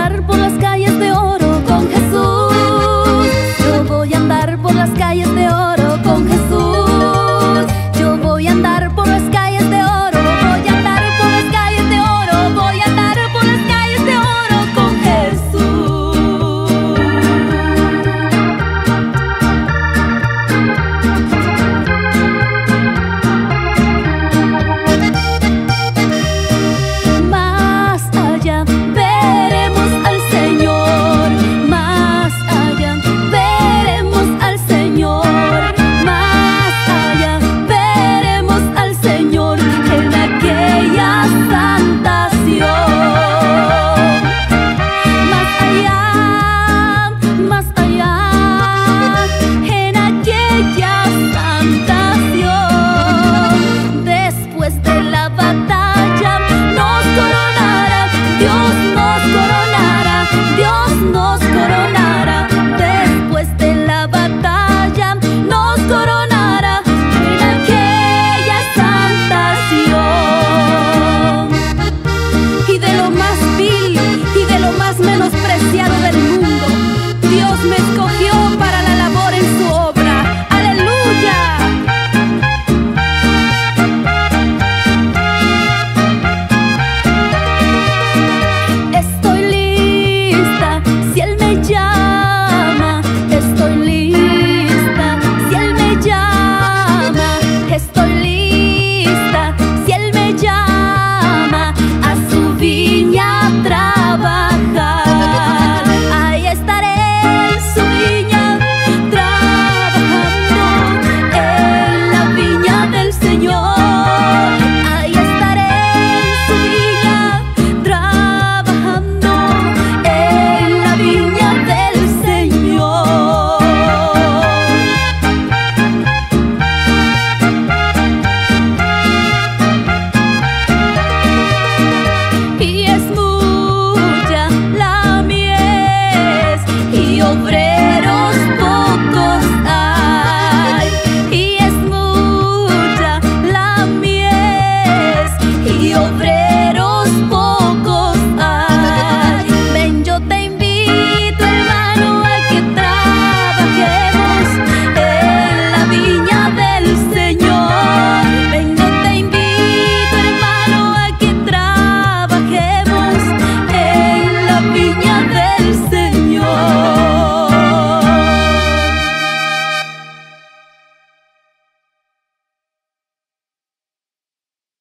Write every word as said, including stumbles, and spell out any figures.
andar por las calles de oro con Jesús. Yo voy a andar por las calles de oro con Jesús. Yo voy a andar por las calles de oro, voy a andar por las calles de oro, voy a andar por las calles de oro con Jesús. Más allá veremos al Señor, más allá veremos al Señor, más allá veremos al Señor en aquella santa Sión. Más allá, más allá, en aquella santa Sión. Después de la batalla nos coronará, Dios nos coronará, Dios nos coronará. Después de la batalla nos coronará en aquella santa Sión. Y de lo más vil y de lo más menospreciado